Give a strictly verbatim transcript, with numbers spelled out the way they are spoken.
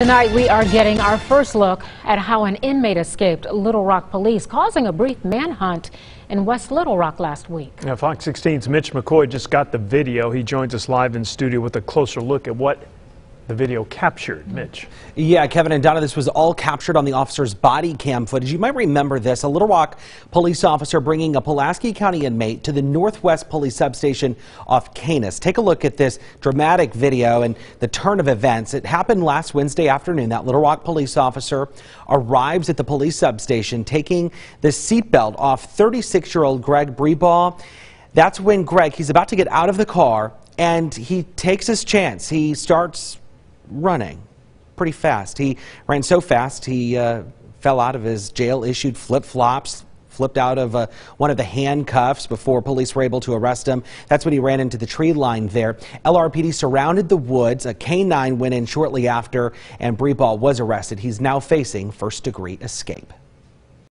Tonight we are getting our first look at how an inmate escaped Little Rock police, causing a brief manhunt in West Little Rock last week. Now, Fox sixteen's Mitch McCoy just got the video. He joins us live in studio with a closer look at what the video captured. Mitch. Yeah, Kevin and Donna, this was all captured on the officer's body cam footage. You might remember this, a Little Rock police officer bringing a Pulaski County inmate to the Northwest Police Substation off Canis. Take a look at this dramatic video and the turn of events. It happened last Wednesday afternoon. That Little Rock police officer arrives at the police substation taking the seatbelt off thirty-six-year-old Greg Brebaugh. That's when Greg, he's about to get out of the car and he takes his chance. He starts running pretty fast. He ran so fast he uh, fell out of his jail-issued flip-flops, flipped out of uh, one of the handcuffs before police were able to arrest him. That's when he ran into the tree line there. L R P D surrounded the woods. A K nine went in shortly after, and Brebaugh was arrested. He's now facing first-degree escape.